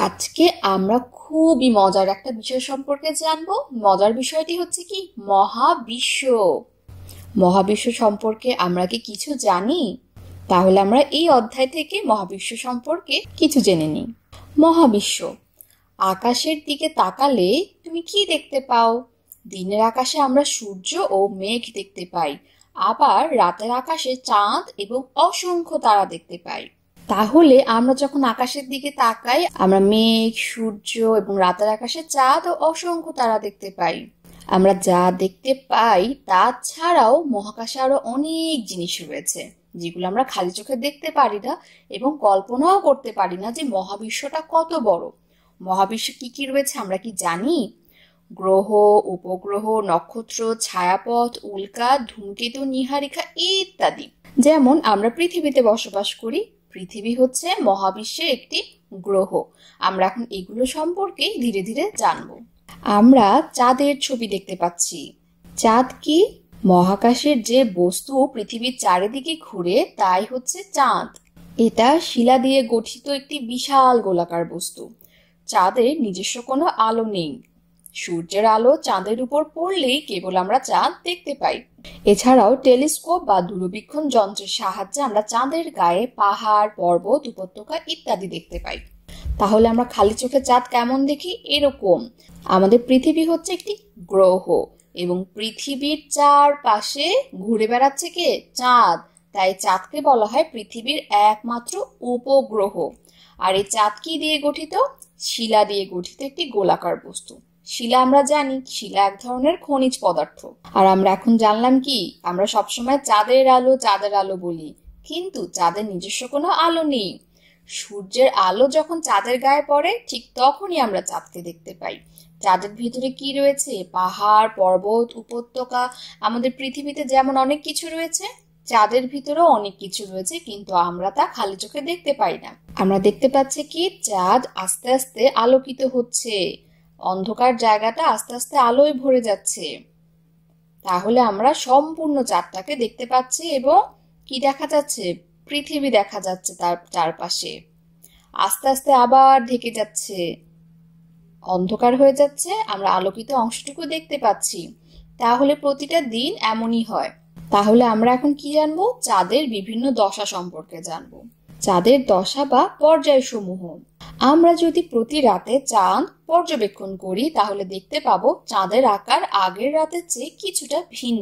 আজকে আমরা খুবই মজার একটা বিষয় সম্পর্কে জানবো। মজার বিষয়টি হচ্ছে কি মহাবিশ্ব। মহাবিশ্ব সম্পর্কে আমরা কি কিছু জানি? তাহলে আমরা এই অধ্যায় থেকে মহাবিশ্ব সম্পর্কে কিছু জেনে নিই। মহাবিশ্ব। আকাশের দিকে তাকালে তুমি কি দেখতে পাও? দিনের আকাশে আমরা সূর্য ও মেঘ দেখতে পাই, আবার রাতের আকাশে চাঁদ এবং অসংখ্য তারা দেখতে পাই। তাহলে আমরা যখন আকাশের দিকে তাকাই আমরা মেঘ, সূর্য এবং রাতের আকাশে চাঁদ ও অসংখ্য তারা দেখতে পাই। আমরা যা দেখতে পাই তা ছাড়াও মহাকাশে আরো অনেক জিনিস রয়েছে যেগুলো আমরা খালি চোখে দেখতে পারি না এবং কল্পনাও করতে পারি না যে মহাবিশ্বটা কত বড়। মহাবিশ্বে কি কি রয়েছে আমরা কি জানি? গ্রহ, উপগ্রহ, নক্ষত্র, ছায়াপথ, উল্কা, ধূমকেতু, নীহারিকা ইত্যাদি। যেমন আমরা পৃথিবীতে বসবাস করি, পৃথিবী হচ্ছে মহাবিশ্বের একটি গ্রহ। আমরা এখন এগুলো সম্পর্কে ধীরে ধীরে জানবো। আমরা চাঁদের ছবি দেখতে পাচ্ছি। চাঁদ কি? মহাকাশের যে বস্তু পৃথিবীর চারিদিকে ঘুরে তাই হচ্ছে চাঁদ। এটা শিলা দিয়ে গঠিত একটি বিশাল গোলাকার বস্তু। চাঁদের নিজস্ব কোনো আলো নেই। সূর্যের আলো চাঁদের উপর পড়লেই কেবল আমরা চাঁদ দেখতে পাই। এছাড়াও টেলিস্কোপ বা দূরবীক্ষণ যন্ত্রের সাহায্যে আমরা চাঁদের গায়ে পাহাড়, পর্বত, উপত্যকা ইত্যাদি দেখতে পাই। তাহলে আমরা খালি চোখে চাঁদ কেমন দেখি? এরকম। আমাদের পৃথিবী হচ্ছে একটি গ্রহ এবং পৃথিবীর চারপাশে ঘুরে বেড়াচ্ছে কে? চাঁদ। তাই চাঁদকে বলা হয় পৃথিবীর একমাত্র উপগ্রহ। আর এই চাঁদ কি দিয়ে গঠিত? শিলা দিয়ে গঠিত একটি গোলাকার বস্তু। শিলা আমরা জানি শিলা এক ধরনের খনিজ পদার্থ। আর আমরা এখন জানলাম কি আমরা সবসময় চাঁদের আলো বলি, কিন্তু চাঁদের নিজস্ব কোনো আলো নেই। সূর্যের আলো যখন চাঁদের গায়ে পড়ে ঠিক তখনই আমরা চাঁদকে দেখতে পাই। চাঁদের ভিতরে কি রয়েছে? পাহাড়, পর্বত, উপত্যকা। আমাদের পৃথিবীতে যেমন অনেক কিছু রয়েছে, চাঁদের ভিতরেও অনেক কিছু রয়েছে, কিন্তু আমরা তা খালি চোখে দেখতে পাই না। আমরা দেখতে পাচ্ছি কি চাঁদ আস্তে আস্তে আলোকিত হচ্ছে। অন্ধকার জায়গাটা আস্তে আস্তে আলোয় ভরে যাচ্ছে। তাহলে আমরা সম্পূর্ণ চাঁদটাকে দেখতে পাচ্ছি এবং কি দেখা যাচ্ছে? পৃথিবী দেখা যাচ্ছে তার চারপাশে। আস্তে আস্তে আবার ঢেকে যাচ্ছে, অন্ধকার হয়ে যাচ্ছে, আমরা আলোকিত অংশটুকু দেখতে পাচ্ছি। তাহলে প্রতিটা দিন এমনই হয়। তাহলে আমরা এখন কি জানবো? চাঁদের বিভিন্ন দশা সম্পর্কে জানবো। চাঁদের দশা বা পর্যায় সমূহ। আমরা যদি প্রতি রাতে চাঁদ পর্যবেক্ষণ করি তাহলে দেখতে পাবো চাঁদের আকার আগের রাতের চেয়ে কিছুটা ভিন্ন।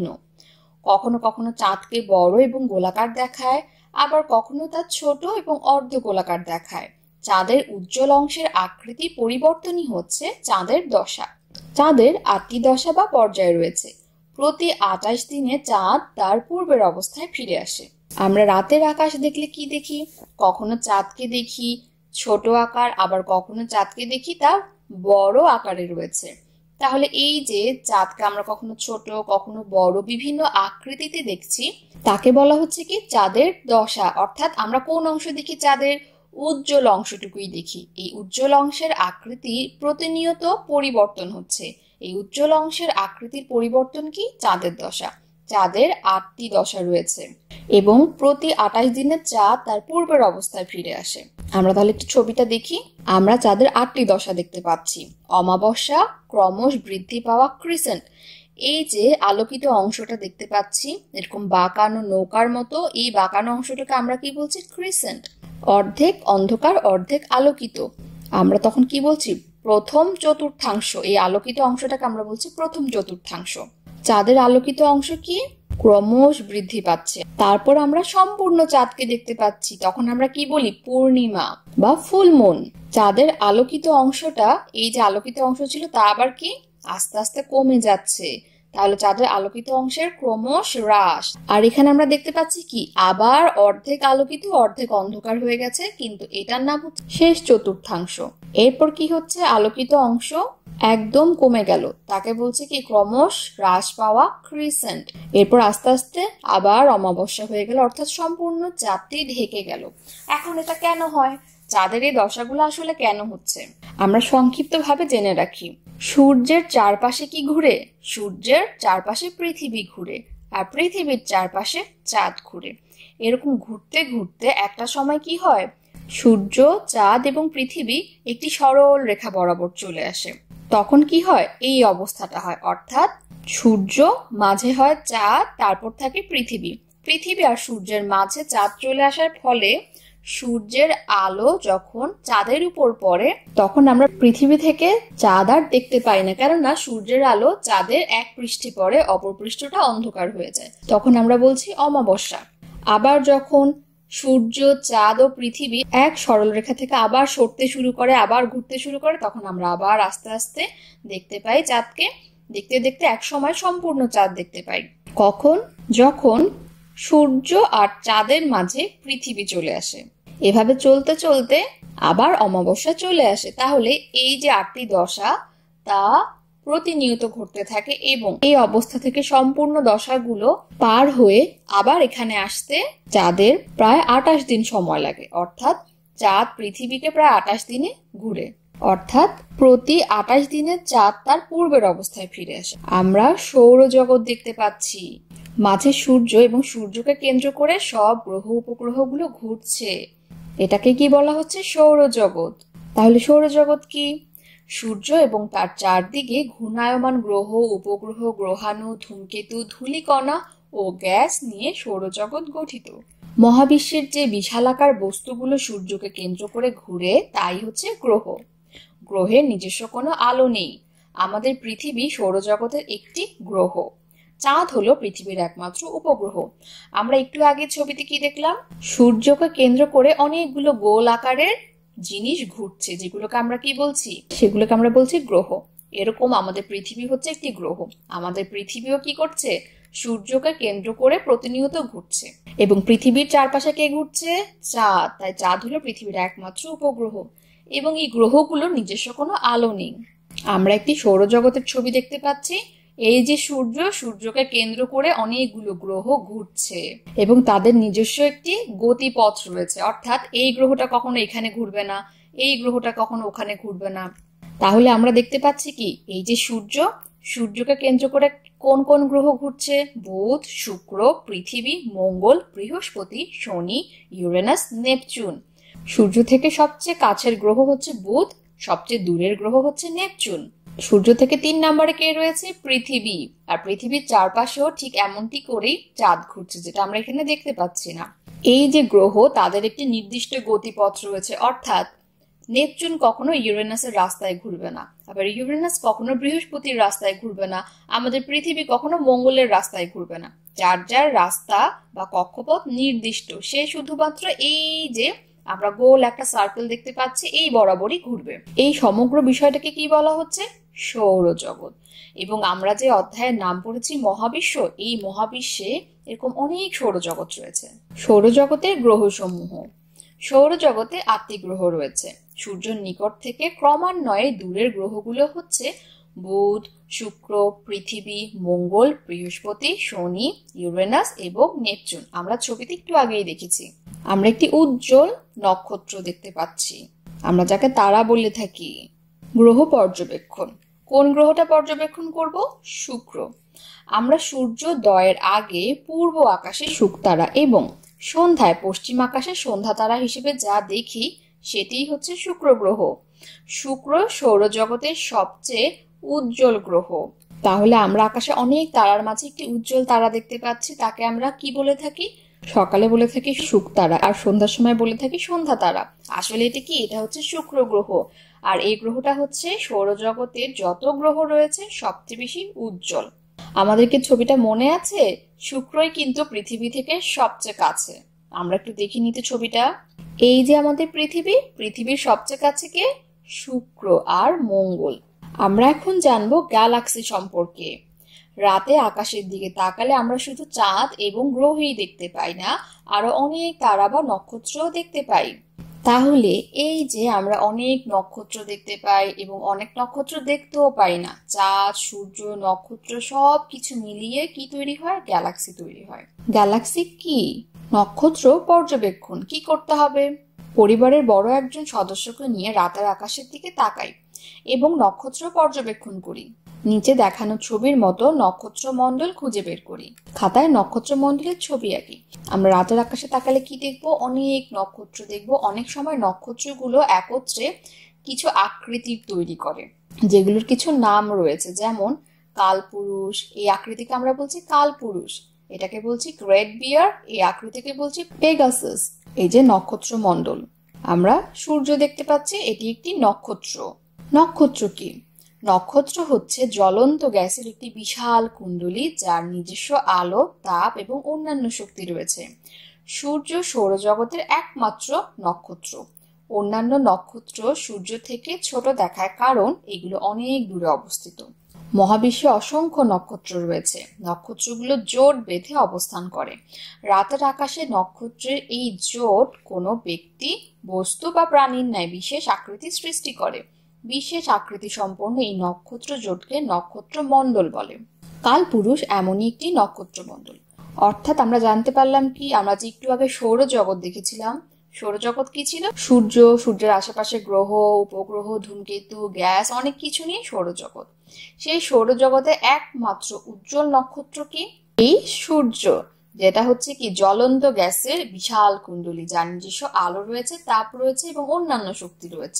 কখনো কখনো চাঁদকে বড় এবং গোলাকার দেখায়, আবার কখনো তা ছোট এবং অর্ধ গোলাকার দেখায়। চাঁদের উজ্জ্বল অংশের আকৃতি পরিবর্তনই হচ্ছে চাঁদের দশা। চাঁদের 8টি দশা বা পর্যায় রয়েছে। প্রতি 28 দিনে চাঁদ তার পূর্বের অবস্থায় ফিরে আসে। আমরা রাতের আকাশ দেখলে কি দেখি? কখনো চাঁদকে দেখি ছোট আকার, আবার কখনো চাঁদকে দেখি তা বড় আকারে রয়েছে। তাহলে এই যে চাঁদকে আমরা কখনো ছোট কখনো বড় বিভিন্ন আকৃতিতে দেখছি তাকে বলা হচ্ছে কি চাঁদের দশা। অর্থাৎ আমরা কোন অংশ দেখি? চাঁদের উজ্জ্বল অংশটুকুই দেখি। এই উজ্জ্বল অংশের আকৃতি প্রতিনিয়ত পরিবর্তন হচ্ছে। এই উজ্জ্বল অংশের আকৃতির পরিবর্তন কি? চাঁদের দশা। চাঁদের 8টি দশা রয়েছে এবং প্রতি 28 দিনে চাঁদ তার পূর্বের অবস্থায় ফিরে আসে। আমরা তাহলে একটু ছবিটা দেখি। আমরা চাঁদের 8টি দশা দেখতে পাচ্ছি। অমাবস্যা, ক্রমশ বৃদ্ধি পাওয়া, ক্রিসেন্ট। এই যে আলোকিত অংশটা দেখতে পাচ্ছি এরকম বাঁকানো নৌকার মতো, এই বাঁকানো অংশটাকে আমরা কি বলছি? ক্রিসেন্ট। অর্ধেক অন্ধকার অর্ধেক আলোকিত। আমরা তখন কি বলছি? প্রথম চতুর্থাংশ। এই আলোকিত অংশটাকে আমরা বলছি প্রথম চতুর্থাংশ। চাঁদের আলোকিত অংশ কি? ক্রমশ বৃদ্ধি পাচ্ছে। তারপর আমরা সম্পূর্ণ চাঁদকে দেখতে পাচ্ছি, তখন আমরা কি বলি? পূর্ণিমা বা ফুল মুন। চাঁদের আলোকিত অংশটা, এই যে আলোকিত অংশ ছিল তা আবার কি আস্তে আস্তে কমে যাচ্ছে। তাহলে চাঁদের আলোকিত অংশের ক্রমশ হ্রাস। আর এখানে আমরা দেখতে পাচ্ছি কি আবার অর্ধেক আলোকিত অর্ধেক অন্ধকার হয়ে গেছে, কিন্তু এটার নাম হচ্ছে শেষ চতুর্থাংশ। এরপর কি হচ্ছে? আলোকিত অংশ একদম কমে গেল, তাকে বলছে কি ক্রমশ হ্রাস পাওয়া, ক্রিসেন্ট। এরপর আস্তে আস্তে আবার অমাবস্যা হয়ে গেল, অর্থাৎ সম্পূর্ণ চাঁদটি ঢেকে গেল। এখন এটা কেন হয়? চাঁদের এই দশাগুলো আসলে কেন হচ্ছে আমরা সংক্ষিপ্ত ভাবে জেনে রাখি। সূর্যের চারপাশে কি ঘুরে? সূর্যের চারপাশে পৃথিবী ঘুরে, আর পৃথিবীর চারপাশে চাঁদ ঘুরে। এরকম ঘুরতে ঘুরতে একটা সময় কি হয়? সূর্য, চাঁদ এবং পৃথিবী একটি সরল রেখা বরাবর চলে আসে। তখন কি হয়? এই অবস্থাটা হয়, অর্থাৎ সূর্য, মাঝে হয় চাঁদ, তারপর থাকে পৃথিবী। পৃথিবী আর সূর্যের মাঝে চাঁদ চলে আসার ফলে সূর্যের আলো যখন চাঁদের উপর পড়ে তখন আমরা পৃথিবী থেকে চাঁদ আর দেখতে পাই না, কেননা সূর্যের আলো চাঁদের এক পৃষ্ঠে পড়ে, অপর পৃষ্ঠটা অন্ধকার হয়ে যায়। তখন আমরা বলছি অমাবস্যা। আবার যখন সূর্য, চাঁদ ও পৃথিবী এক সরল রেখা থেকে আবার সরতে শুরু করে, আবার ঘুরতে শুরু করে, তখন আমরা আবার আস্তে আস্তে দেখতে পাই চাঁদকে। দেখতে দেখতে এক সময় সম্পূর্ণ চাঁদ দেখতে পাই। কখন? যখন সূর্য আর চাঁদের মাঝে পৃথিবী চলে আসে। এভাবে চলতে চলতে আবার অমাবস্যা চলে আসে। তাহলে এই যে 8টি দশা তা প্রতিনিয়ত ঘটতে থাকে এবং এই অবস্থা থেকে সম্পূর্ণ দশাগুলো পার হয়ে আবার এখানে আসতে চাঁদের প্রায় 28 দিন সময় লাগে। অর্থাৎ চাঁদ পৃথিবীকে প্রায় 28 দিনে ঘুরে। অর্থাৎ প্রতি 28 দিনে চাঁদ তার পূর্বের অবস্থায় ফিরে আসে। আমরা সৌরজগৎ দেখতে পাচ্ছি। মাঝে সূর্য এবং সূর্যকে কেন্দ্র করে সব গ্রহ উপগ্রহগুলো ঘুরছে। এটাকে কি বলা হচ্ছে? সৌরজগৎ। তাহলে সৌরজগৎ কি? সূর্য এবং তার চারদিকে ঘূর্ণায়মান গ্রহ, উপগ্রহ, গ্রহাণু, ধূমকেতু, ধূলিকণা ও গ্যাস নিয়ে সৌরজগৎ গঠিত। মহাবিশ্বের যে বিশালাকার বস্তুগুলো সূর্যকে কেন্দ্র করে ঘুরে তাই হচ্ছে গ্রহ। গ্রহের নিজস্ব কোনো আলো নেই। আমাদের পৃথিবী সৌরজগতের একটি গ্রহ। চাঁদ হলো পৃথিবীর একমাত্র উপগ্রহ। আমরা একটু আগে ছবিতে কি দেখলাম? সূর্যকে কেন্দ্র করে অনেকগুলো গোল আকারের জিনিস ঘুরছে, যেগুলোকে আমরা কি বলছি? সেগুলোকে আমরা বলছি গ্রহ। এরকম আমাদের পৃথিবী হচ্ছে একটি গ্রহ। আমাদের পৃথিবীও কি করছে? সূর্যকে কেন্দ্র করে প্রতিনিয়ত ঘুরছে। এবং পৃথিবীর চারপাশে কে ঘুরছে? চাঁদ। তাই চাঁদ হলো পৃথিবীর একমাত্র উপগ্রহ। এবং এই গ্রহগুলোর নিজস্ব কোনো আলো নেই। আমরা একটি সৌরজগতের ছবি দেখতে পাচ্ছি। এই যে সূর্য, সূর্যকে কেন্দ্র করে অনেকগুলো গ্রহ ঘুরছে এবং তাদের নিজস্ব একটি গতিপথ রয়েছে। অর্থাৎ এই গ্রহটা কখনো এখানে ঘুরবে না, এই গ্রহটা কখনো ওখানে ঘুরবে না। তাহলে আমরা দেখতে পাচ্ছি কি? এই যে সূর্য, সূর্যকে কেন্দ্র করে কোন কোন গ্রহ ঘুরছে? বুধ, শুক্র, পৃথিবী, মঙ্গল, বৃহস্পতি, শনি, ইউরেনাস, নেপচুন। সূর্য থেকে সবচেয়ে কাছের গ্রহ হচ্ছে বুধ, সবচেয়ে দূরের গ্রহ হচ্ছে নেপচুন। সূর্য থেকে 3 নম্বরে কে রয়েছে? পৃথিবী। আর পৃথিবীর চারপাশেও ঠিক এমনটি করেই চাঁদ ঘুরছে, যেটা আমরা এখানে দেখতে পাচ্ছি না। এই যে গ্রহ, তাদের একটি নির্দিষ্ট গতিপথ রয়েছে। অর্থাৎ নেপচুন কখনো ইউরেনাসের রাস্তায় ঘুরবে না, আবার ইউরেনাস কখনো বৃহস্পতির রাস্তায় ঘুরবে না, আমাদের পৃথিবী কখনো মঙ্গলের রাস্তায় ঘুরবে না। যার যার রাস্তা বা কক্ষপথ নির্দিষ্ট। সে শুধুমাত্র এই যে আমরা গোল একটা সার্কেল দেখতে পাচ্ছি, এই বরাবরই ঘুরবে। এই সমগ্র বিষয়টাকে কি বলা হচ্ছে? সৌরজগৎ। এবং আমরা যে অধ্যায়ের নাম পড়েছি মহাবিশ্ব, এই মহাবিশ্বে এরকম অনেক সৌরজগৎ রয়েছে। সৌরজগতের গ্রহসমূহ। সৌরজগতে 8টি গ্রহ রয়েছে। সূর্যের নিকট থেকে ক্রমান্বয়ে দূরের গ্রহগুলো হচ্ছে বুধ, শুক্র, পৃথিবী, মঙ্গল, বৃহস্পতি, শনি, ইউরেনাস এবং নেপচুন। আমরা ছবিতে একটু আগেই দেখেছি। আমরা একটি উজ্জ্বল নক্ষত্র দেখতে পাচ্ছি, আমরা যাকে তারা বলে থাকি। গ্রহ পর্যবেক্ষণ। কোন গ্রহটা পর্যবেক্ষণ করব? শুক্র। আমরা সূর্যোদয়ের আগে পূর্ব আকাশে শুকতারা এবং সন্ধ্যায় পশ্চিম আকাশে সন্ধ্যা তারা হিসেবে যা দেখি সেটিই হচ্ছে শুক্র গ্রহ। শুক্র সৌরজগতের সবচেয়ে উজ্জ্বল গ্রহ। তাহলে আমরা আকাশে অনেক তারার মাঝে একটি উজ্জ্বল তারা দেখতে পাচ্ছি, তাকে আমরা কি বলে থাকি? সকালে বলে থাকি শুকতারা, আর সন্ধ্যার সময় বলে থাকি সন্ধ্যা তারা। আসলে এটা কি? এটা হচ্ছে শুক্র গ্রহ। আর এই গ্রহটা হচ্ছে সৌরজগতের যত গ্রহ রয়েছে সবচেয়ে বেশি উজ্জ্বল। আমাদেরকে ছবিটা মনে আছে? শুক্রই কিন্তু পৃথিবী থেকে সবচেয়ে কাছে। আমরা একটু দেখে নিতে ছবিটা। এই যে আমাদের পৃথিবী, পৃথিবীর সবচেয়ে কাছে কে? শুক্র আর মঙ্গল। আমরা এখন জানবো গ্যালাক্সি সম্পর্কে। রাতে আকাশের দিকে তাকালে আমরা শুধু চাঁদ এবং গ্রহই দেখতে পাই না, আরো অনেক তারা বা নক্ষত্রও দেখতে পাই। তাহলে এই যে আমরা অনেক নক্ষত্র দেখতে পাই এবং অনেক নক্ষত্র দেখতেও পাই না, চাঁদ, সূর্য, নক্ষত্র সব কিছু মিলিয়ে কি তৈরি হয়? গ্যালাক্সি তৈরি হয়। গ্যালাক্সি কি? নক্ষত্র পর্যবেক্ষণ। কি করতে হবে? পরিবারের বড় একজন সদস্যকে নিয়ে রাতের আকাশের দিকে তাকাই এবং নক্ষত্র পর্যবেক্ষণ করি। নিচে দেখানো ছবির মতো নক্ষত্রমণ্ডল খুঁজে বের করি। খাতায় নক্ষত্রমণ্ডলের ছবি আঁকি। আমরা রাতের আকাশে তাকালে কি দেখবো? অনেক নক্ষত্র দেখবো। অনেক সময় নক্ষত্রগুলো একত্রে কিছু আকৃতির তৈরি করে, যেগুলোর কিছু নাম রয়েছে, যেমন কালপুরুষ, এই আকৃতিকে আমরা বলছি কালপুরুষ। এটাকে বলছি গ্রেট বিয়ার, এই আকৃতিকে বলছি পেগাসাস। এই যে নক্ষত্রমণ্ডল, আমরা সূর্য দেখতে পাচ্ছি, এটি একটি নক্ষত্র। নক্ষত্র কি? নক্ষত্র হচ্ছে জ্বলন্ত গ্যাসের একটি বিশাল কুণ্ডলী, যার নিজস্ব আলো, তাপ এবং অন্যান্য শক্তি রয়েছে। সূর্য সৌরজগতের একমাত্র নক্ষত্র। অন্যান্য নক্ষত্র সূর্য থেকে ছোট দেখায় কারণ এগুলো অনেক দূরে অবস্থিত। মহাবিশ্বে অসংখ্য নক্ষত্র রয়েছে। নক্ষত্রগুলো জোট বেঁধে অবস্থান করে। রাতের আকাশে নক্ষত্রের এই জোট কোনো ব্যক্তি, বস্তু বা প্রাণীর ন্যায় বিশেষ আকৃতি সৃষ্টি করে। বিশেষ আকৃতি সম্পন্ন এই নক্ষত্র জোটকে নক্ষত্রমণ্ডল বলে। কালপুরুষ এমনই একটি নক্ষত্রমণ্ডল। অর্থাৎ আমরা জানতে পারলাম কি, আমরা যে একটু আগে সৌরজগৎ দেখেছিলাম, সৌরজগৎ কি ছিল? সূর্য, সূর্যের আশেপাশে গ্রহ, উপগ্রহ, ধূমকেতু, গ্যাস, অনেক কিছু নিয়ে সৌরজগৎ। সেই সৌরজগতে একমাত্র উজ্জ্বল নক্ষত্র কি? এই সূর্য, যেটা হচ্ছে কি জ্বলন্ত গ্যাসের বিশাল কুণ্ডলী, যার নিজস্ব আলো রয়েছে, তাপ রয়েছে এবং অন্যান্য শক্তি রয়েছে।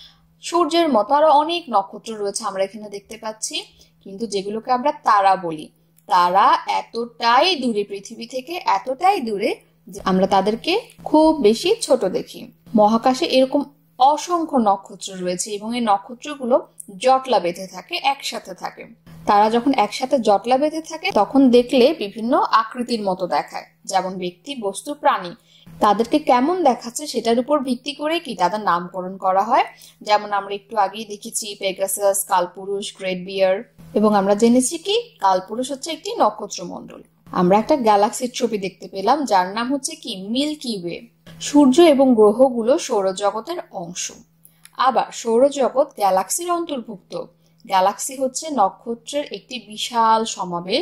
সূর্যের মতো আরো অনেক নক্ষত্র রয়েছে আমরা এখানে দেখতে পাচ্ছি, কিন্তু যেগুলোকে আমরা তারা বলি। তারা এতটাই দূরে, পৃথিবী থেকে এতটাই দূরে, আমরা তাদেরকে খুব বেশি ছোট দেখি। মহাকাশে এরকম অসংখ্য নক্ষত্র রয়েছে এবং এই নক্ষত্রগুলো জটলা বেঁধে থাকে, একসাথে থাকে। তারা যখন একসাথে জটলা বেঁধে থাকে তখন দেখলে বিভিন্ন আকৃতির মতো দেখায়, যেমন ব্যক্তি, বস্তু, প্রাণী। তাদেরকে কেমন দেখাচ্ছে সেটার উপর ভিত্তি করে কি তাদের নামকরণ করা হয়। যেমন আমরা একটু আগেই দেখেছি পেগাসাস, কালপুরুষ, গ্রেট বিয়ার, এবং আমরা জেনেছি কি কালপুরুষ হচ্ছে একটি নক্ষত্রমণ্ডল। আমরা একটা গ্যালাক্সির ছবি দেখতে পেলাম, যার নাম হচ্ছে কি মিল্কি ওয়ে। সূর্য এবং গ্রহগুলো সৌরজগতের অংশ। আবার সৌরজগৎ গ্যালাক্সির অন্তর্ভুক্ত। গ্যালাক্সি হচ্ছে নক্ষত্রের একটি বিশাল সমাবেশ।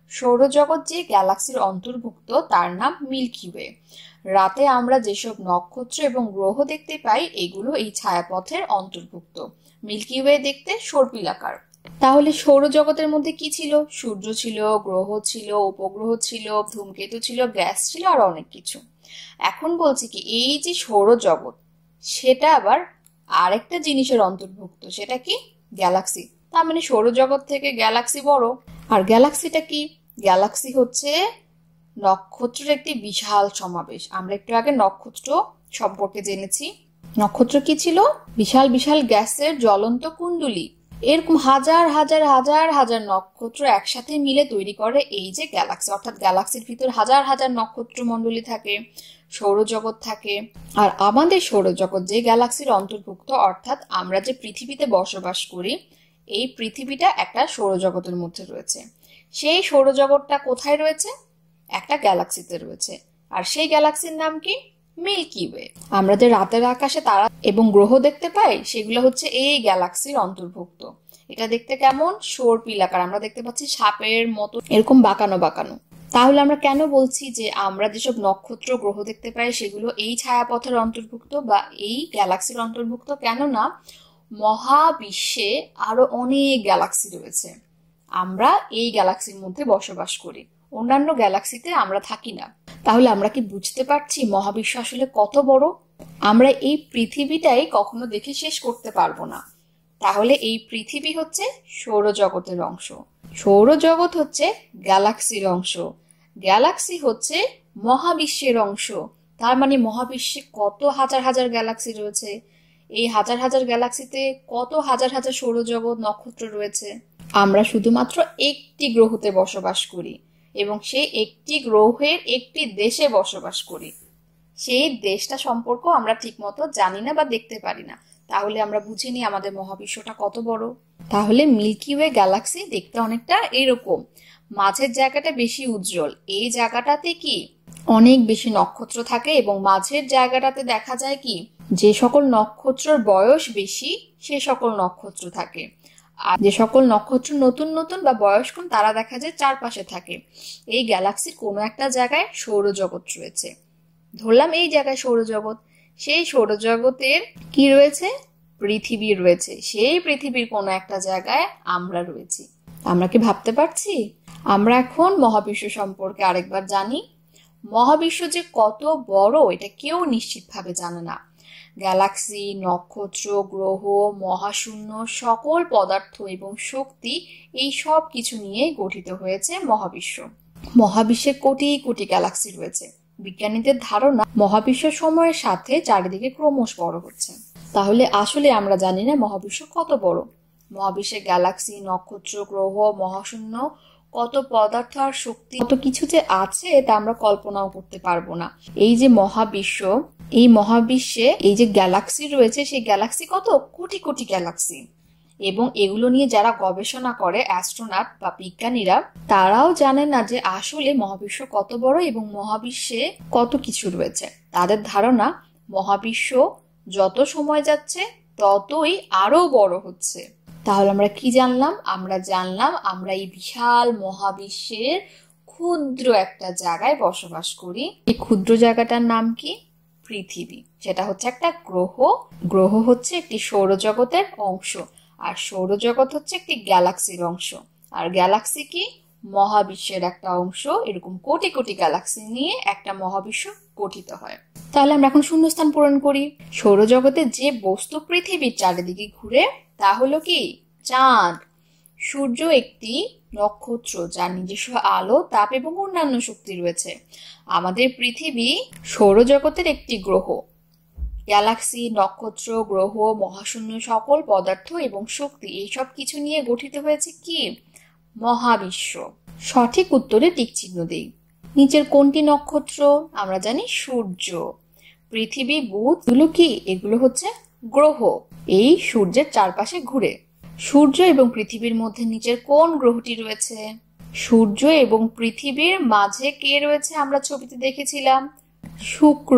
সৌরজগৎ যে গ্যালাক্সির অন্তর্ভুক্ত তার নাম মিল্কি ওয়ে। রাতে আমরা যেসব নক্ষত্র এবং গ্রহ দেখতে পাই এগুলো এই ছায়াপথের অন্তর্ভুক্ত। মিল্কি ওয়ে দেখতে সর্পিলাকার। তাহলে সৌরজগতের মধ্যে কি ছিল? সূর্য ছিল, গ্রহ ছিল, উপগ্রহ ছিল, ধূমকেতু ছিল, গ্যাস ছিল, আর অনেক কিছু। এখন বলছি কি এই যে সৌরজগৎ, সেটা আবার আরেকটা জিনিসের অন্তর্ভুক্ত। সেটা কি? গ্যালাক্সি। তার মানে সৌরজগৎ থেকে গ্যালাক্সি বড়। আর গ্যালাক্সিটা কি? গ্যালাক্সি হচ্ছে নক্ষত্রের একটি বিশাল সমাবেশ। আমরা একটু আগে নক্ষত্র সম্পর্কে জেনেছি। নক্ষত্র কি ছিল? বিশাল বিশাল গ্যাসের জ্বলন্ত কুণ্ডলী। এরকম হাজার হাজার হাজার হাজার নক্ষত্র একসাথে মিলে তৈরি করে এই যে গ্যালাক্সি। অর্থাৎ গ্যালাক্সির ভিতর হাজার হাজার নক্ষত্র মণ্ডলী থাকে, সৌরজগৎ থাকে। আর আমাদের সৌরজগৎ যে গ্যালাক্সির অন্তর্ভুক্ত, অর্থাৎ আমরা যে পৃথিবীতে বসবাস করি, এই পৃথিবীটা একটা সৌরজগতের মধ্যে রয়েছে। সেই সৌরজগৎটা কোথায় রয়েছে? একটা গ্যালাক্সিতে রয়েছে। আর সেই গ্যালাক্সির নাম কি? Milky way. আমরা যে রাতের আকাশে তারা এবং গ্রহ দেখতে পাই সেগুলো হচ্ছে এই গ্যালাক্সির অন্তর্ভুক্ত। এটা দেখতে কেমন? সর্পিলাকার। আমরা দেখতে পাচ্ছি সাপের মতো এরকম বাঁকানো বাঁকানো। তাহলে আমরা কেন বলছি যে আমরা যেসব নক্ষত্র, গ্রহ দেখতে পাই সেগুলো এই ছায়াপথের অন্তর্ভুক্ত বা এই গ্যালাক্সির অন্তর্ভুক্ত? কেননা মহাবিশ্বে আরো অনেক গ্যালাক্সি রয়েছে। আমরা এই গ্যালাক্সির মধ্যে বসবাস করি, অন্যান্য গ্যালাক্সিতে আমরা থাকি না। তাহলে আমরা কি বুঝতে পারছি মহাবিশ্ব আসলে কত বড়? আমরা এই পৃথিবীটাই কখনো দেখে শেষ করতে পারবো না। তাহলে এই পৃথিবী হচ্ছে সৌরজগতের অংশ, সৌরজগৎ হচ্ছে গ্যালাক্সির অংশ, গ্যালাক্সি হচ্ছে মহাবিশ্বের অংশ। তার মানে মহাবিশ্বে কত হাজার হাজার গ্যালাক্সি রয়েছে। এই হাজার হাজার গ্যালাক্সিতে কত হাজার হাজার সৌরজগৎ, নক্ষত্র রয়েছে। আমরা শুধুমাত্র একটি গ্রহতে বসবাস করি এবং সেই একটি গ্রহের একটি দেশে বসবাস করি। সেই দেশটা সম্পর্ক আমরা ঠিক মতো জানি না বা দেখতে পারি না। তাহলে আমরা বুঝিনি আমাদের মহাবিশ্বটা কত বড়। তাহলে মিল্কি ওয়ে গ্যালাক্সি দেখতে অনেকটা এরকম। মাঝের জায়গাটা বেশি উজ্জ্বল, এই জায়গাটাতে কি অনেক বেশি নক্ষত্র থাকে এবং মাঝের জায়গাটাতে দেখা যায় কি যে সকল নক্ষত্রের বয়স বেশি সে সকল নক্ষত্র থাকে। আর যে সকল নক্ষত্র নতুন নতুন বা বয়স্ক তারা দেখা যায় চারপাশে থাকে। এই গ্যালাক্সির কোনো একটা জায়গায় সৌরজগৎ রয়েছে। ধরলাম এই জায়গায় সৌরজগৎ। সেই সৌরজগতের কি রয়েছে? পৃথিবী রয়েছে, সেই পৃথিবীর কোনো একটা জায়গায় আমরা রয়েছি। আমরা কি ভাবতে পারছি? আমরা এখন মহাবিশ্ব সম্পর্কে আরেকবার জানি। মহাবিশ্ব যে কত বড় এটা কেউ নিশ্চিতভাবে জানে না। গ্যালাক্সি, নক্ষত্র, গ্রহ, মহাশূন্য, সকল পদার্থ এবং শক্তি এই সব কিছু নিয়ে গঠিত হয়েছে মহাবিশ্ব। মহাবিশ্বে কোটি কোটি গ্যালাক্সি রয়েছে। বিজ্ঞানীদের ধারণা মহাবিশ্ব সময়ের সাথে চারিদিকে ক্রমশ বড় হচ্ছে। তাহলে আসলে আমরা জানি না মহাবিশ্ব কত বড়। মহাবিশ্বে গ্যালাক্সি, নক্ষত্র, গ্রহ, মহাশূন্য, কত পদার্থ আর শক্তি, কত কিছু যে আছে তা আমরা কল্পনাও করতে পারবো না। এই যে মহাবিশ্ব, এই মহাবিশ্বে এই যে গ্যালাক্সি রয়েছে, সেই গ্যালাক্সি কত কোটি কোটি গ্যালাক্সি। এবং এগুলো নিয়ে যারা গবেষণা করে, অ্যাস্ট্রোনট বা বিজ্ঞানীরা, তারাও জানে না যে আসলে মহাবিশ্ব কত বড় এবং মহাবিশ্বে কত কিছু রয়েছে। তাদের ধারণা মহাবিশ্ব যত সময় যাচ্ছে ততই আরো বড় হচ্ছে। তাহলে আমরা কি জানলাম? আমরা জানলাম আমরা এই বিশাল মহাবিশ্বের ক্ষুদ্র একটা জায়গায় বসবাস করি। এই ক্ষুদ্র জায়গাটার নাম কি? পৃথিবী। সেটা হচ্ছে একটা গ্রহ। গ্রহ হচ্ছে একটি সৌরজগতের অংশ, আর সৌরজগৎ হচ্ছে একটি গ্যালাক্সির অংশ। আর গ্যালাক্সি কি? মহাবিশ্বের একটা অংশ। এরকম কোটি কোটি গ্যালাক্সি নিয়ে একটা মহাবিশ্ব গঠিত হয়। তাহলে আমরা এখন শূন্যস্থান পূরণ করি। সৌরজগতে যে বস্তু পৃথিবীর চারিদিকে ঘুরে তা হলো কি? চাঁদ। সূর্য একটি নক্ষত্র যার নিজস্ব আলো, তাপ এবং অন্যান্য শক্তি রয়েছে। আমাদের পৃথিবী সৌরজগতের একটি গ্রহ। গ্যালাক্সি, নক্ষত্র, গ্রহ, মহাশূন্য, সকল পদার্থ এবং শক্তি এইসব কিছু নিয়ে গঠিত হয়েছে কি? মহাবিশ্ব। সঠিক উত্তরে টিক চিহ্ন দেই। নিচের কোনটি নক্ষত্র? আমরা জানি সূর্য। পৃথিবী, বুধ, এগুলো কি? এগুলো হচ্ছে গ্রহ। এই সূর্যের চারপাশে ঘুরে। সূর্য এবং পৃথিবীর মধ্যে নিচের কোন গ্রহটি রয়েছে? সূর্য এবং পৃথিবীর মাঝে কে রয়েছে? আমরা ছবিতে দেখেছিলাম শুক্র।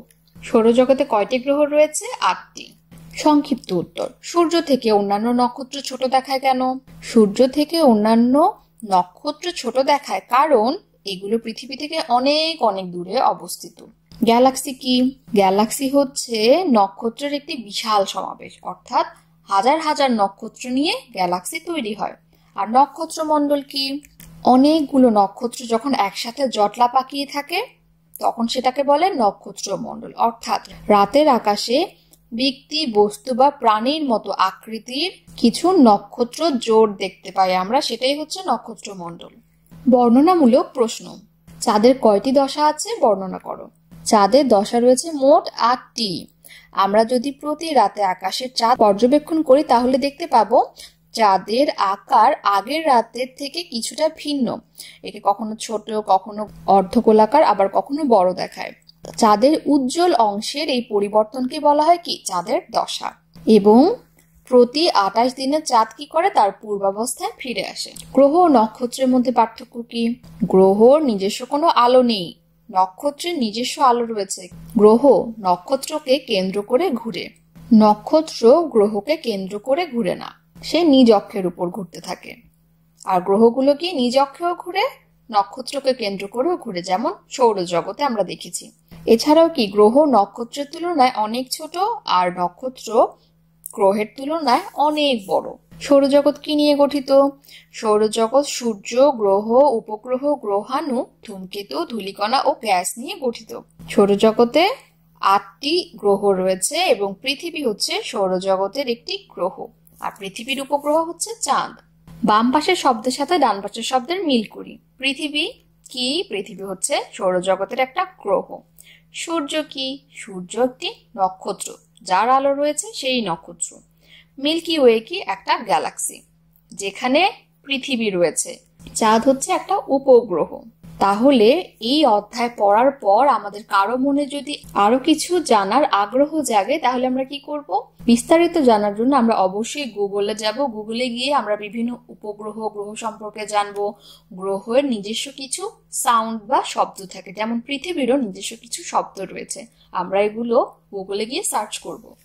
সৌরজগতে কয়টি গ্রহ রয়েছে? 8টি। সংক্ষিপ্ত উত্তর, সূর্য থেকে অন্যান্য নক্ষত্র ছোট দেখায় কেন? সূর্য থেকে অন্যান্য নক্ষত্র ছোট দেখায় কারণ এগুলো পৃথিবী থেকে অনেক অনেক দূরে অবস্থিত। গ্যালাক্সি কি? গ্যালাক্সি হচ্ছে নক্ষত্রের একটি বিশাল সমাবেশ, অর্থাৎ হাজার হাজার নক্ষত্র নিয়ে গ্যালাক্সি তৈরি হয়। আর নক্ষত্র মণ্ডল কি? অনেকগুলো নক্ষত্র যখন একসাথে জটলা পাকিয়ে থাকে তখন সেটাকে বলে নক্ষত্র মণ্ডল। অর্থাৎ রাতের আকাশে ব্যক্তি, বস্তু বা প্রাণীর মতো আকৃতির কিছু নক্ষত্র জোড় দেখতে পাই আমরা, সেটাই হচ্ছে নক্ষত্র মণ্ডল। বর্ণনামূলক প্রশ্ন। চাঁদের কয়টি দশা আছে বর্ণনা করো। চাঁদের দশা রয়েছে মোট 8টি। আমরা যদি প্রতি রাতে আকাশের চাঁদ পর্যবেক্ষণ করি তাহলে দেখতে পাবো চাঁদের আকার আগের রাতের থেকে কিছুটা ভিন্ন। একে কখনো ছোট, কখনো অর্ধগোলাকার, আবার কখনো বড় দেখায়। চাঁদের উজ্জ্বল অংশের এই পরিবর্তনকে বলা হয় কি? চাঁদের দশা। এবং প্রতি 28 দিনে চাঁদ কি করে? তার পূর্বাবস্থায় ফিরে আসে। গ্রহ ও নক্ষত্রের মধ্যে পার্থক্য কি? গ্রহর নিজস্ব কোনো আলো নেই, নক্ষত্রের নিজস্ব আলো রয়েছে। গ্রহ নক্ষত্রকে কেন্দ্র করে ঘুরে, নক্ষত্র গ্রহকে কেন্দ্র করে ঘুরে না, সে নিজ অক্ষের উপর ঘুরতে থাকে। আর গ্রহগুলো কি নিজ অক্ষেও ঘুরে, নক্ষত্রকে কেন্দ্র করেও ঘুরে, যেমন সৌরজগতে আমরা দেখেছি। এছাড়াও কি গ্রহ নক্ষত্রের তুলনায় অনেক ছোট আর নক্ষত্র গ্রহের তুলনায় অনেক বড়। সৌরজগৎ কি নিয়ে গঠিত? সৌরজগৎ সূর্য, গ্রহ, উপগ্রহ, গ্রহাণু, ধূমকেতু, ধূলিকণা ও গ্যাস নিয়ে গঠিত। সৌরজগতে 8টি গ্রহ রয়েছে এবং পৃথিবী হচ্ছে সৌরজগতের একটি গ্রহ। আর পৃথিবীর উপগ্রহ হচ্ছে চাঁদ। বাম পাশের শব্দের সাথে ডান পাশের শব্দের মিল করি। পৃথিবী কি? পৃথিবী হচ্ছে সৌরজগতের একটা গ্রহ। সূর্য কি? সূর্য একটি নক্ষত্র, যার আলো রয়েছে সেই নক্ষত্র। মিল্কি ওয়ে কি? একটা গ্যালাক্সি যেখানে পৃথিবী রয়েছে। চাঁদ হচ্ছে একটা উপগ্রহ। তাহলে এই অধ্যায় পড়ার পর আমাদের কারো মনে যদি আরো কিছু জানার আগ্রহ জাগে তাহলে আমরা কি করব? বিস্তারিত জানার জন্য আমরা অবশ্যই গুগলে যাব। গুগলে গিয়ে আমরা বিভিন্ন উপগ্রহ, গ্রহ সম্পর্কে জানবো। গ্রহের নিজস্ব কিছু সাউন্ড বা শব্দ থাকে, যেমন পৃথিবীরও নিজস্ব কিছু শব্দ রয়েছে। আমরা এগুলো গুগলে গিয়ে সার্চ করব।